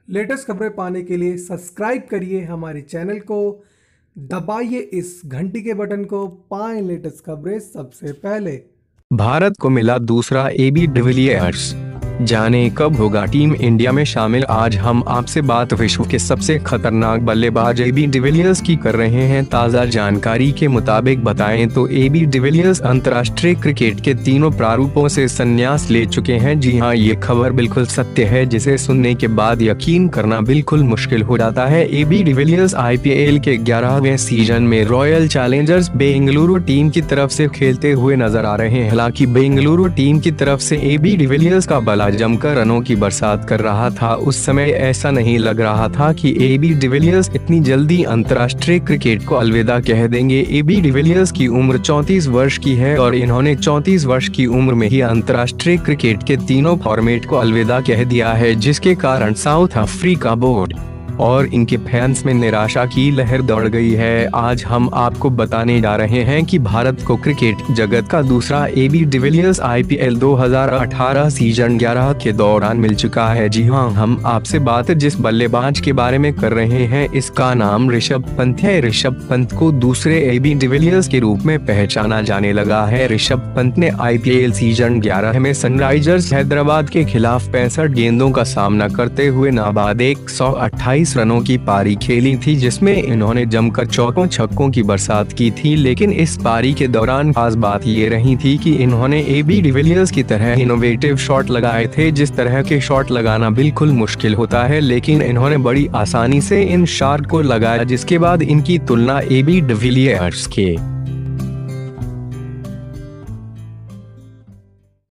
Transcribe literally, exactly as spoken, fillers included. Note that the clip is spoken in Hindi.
लेटेस्ट खबरें पाने के लिए सब्सक्राइब करिए हमारे चैनल को, दबाइए इस घंटी के बटन को, पाएं लेटेस्ट खबरें सबसे पहले। भारत को मिला दूसरा एबी डिविलियर्स, जाने कब होगा टीम इंडिया में शामिल। आज हम आपसे बात विश्व के सबसे खतरनाक बल्लेबाज एबी डिविलियर्स की कर रहे हैं। ताज़ा जानकारी के मुताबिक बताएं तो एबी डिविलियर्स अंतर्राष्ट्रीय क्रिकेट के तीनों प्रारूपों से संन्यास ले चुके हैं। जी हां, ये खबर बिल्कुल सत्य है, जिसे सुनने के बाद यकीन करना बिल्कुल मुश्किल हो जाता है। एबी डिविलियर्स आईपीएल के ग्यारहवें सीजन में रॉयल चैलेंजर्स बेंगलुरु टीम की तरफ से खेलते हुए नजर आ रहे हैं। हालांकि बेंगलुरु टीम की तरफ से एबी डिविलियर्स का बल्ला जमकर रनों की बरसात कर रहा था। उस समय ऐसा नहीं लग रहा था कि एबी डिविलियर्स इतनी जल्दी अंतर्राष्ट्रीय क्रिकेट को अलविदा कह देंगे। एबी डिविलियर्स की उम्र चौंतीस वर्ष की है और इन्होंने चौंतीस वर्ष की उम्र में ही अंतर्राष्ट्रीय क्रिकेट के तीनों फॉर्मेट को अलविदा कह दिया है, जिसके कारण साउथ अफ्रीका बोर्ड और इनके फैंस में निराशा की लहर दौड़ गई है। आज हम आपको बताने जा रहे हैं कि भारत को क्रिकेट जगत का दूसरा एबी डिविलियर्स आईपीएल दो हज़ार अठारह सीजन ग्यारह के दौरान मिल चुका है। जी हां, हम आपसे बात जिस बल्लेबाज के बारे में कर रहे हैं, इसका नाम ऋषभ पंत है। ऋषभ पंत को दूसरे एबी डिविलियर्स के रूप में पहचाना जाने लगा है। ऋषभ पंत ने आईपीएल सीजन ग्यारह में सनराइजर्स हैदराबाद के खिलाफ पैंसठ गेंदों का सामना करते हुए नाबाद एक सौ अट्ठाईस रनों की पारी खेली थी, जिसमें इन्होंने जमकर चौकों छक्कों की बरसात की थी। लेकिन इस पारी के दौरान खास बात ये रही थी कि इन्होंने एबी डिविलियर्स की तरह इनोवेटिव शॉट लगाए थे, जिस तरह के शॉट लगाना बिल्कुल मुश्किल होता है, लेकिन इन्होंने बड़ी आसानी से इन शॉट को लगाया, जिसके बाद इनकी तुलना एबी डिविलियर्स के